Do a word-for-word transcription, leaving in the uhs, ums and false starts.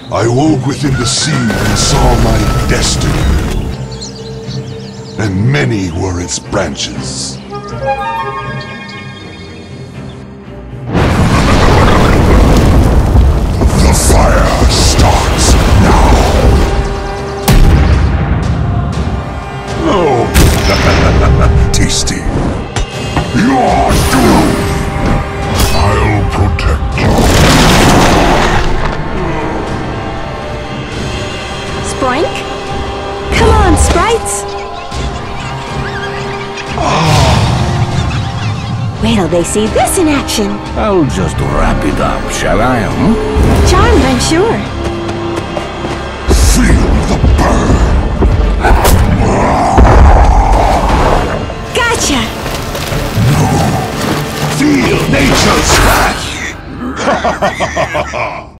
I woke within the sea and saw my destiny. And many were its branches. The fire starts now. Oh, tasty. You're doomed. I'll protect you. Sproink? Come on, sprites! Wait till they see this in action. I'll just wrap it up, shall I? Hmm? Charmed, I'm sure. Feel the burn. Gotcha! Feel nature's wrath.